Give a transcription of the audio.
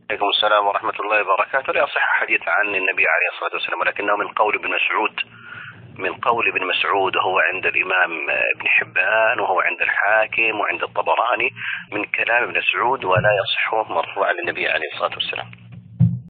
عليكم السلام ورحمة الله وبركاته. لا يصح حديث عن النبي عليه الصلاة والسلام، ولكنه من قول ابن مسعود، وهو عند الإمام ابن حبان، وهو عند الحاكم وعند الطبراني، من كلام ابن مسعود، ولا يصح مرفوعا للنبي عليه الصلاة والسلام.